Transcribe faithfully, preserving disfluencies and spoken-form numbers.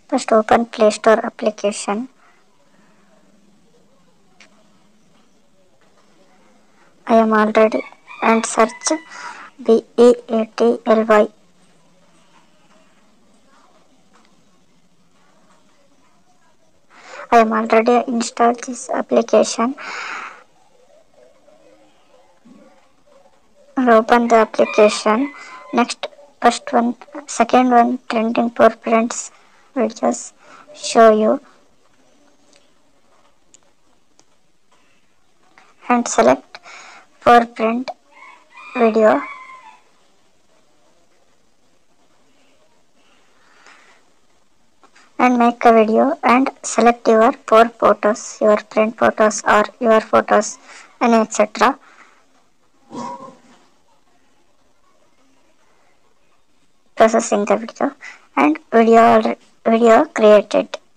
First open Play Store application. I am already and search B E A T L Y. I am already installed this application. I'll open the application. Next, first one, second one, trending for friends will just show you, and select for friend video and make a video and select your four photos, your friend photos or your photos, and et cetera. Processing the video and video video created.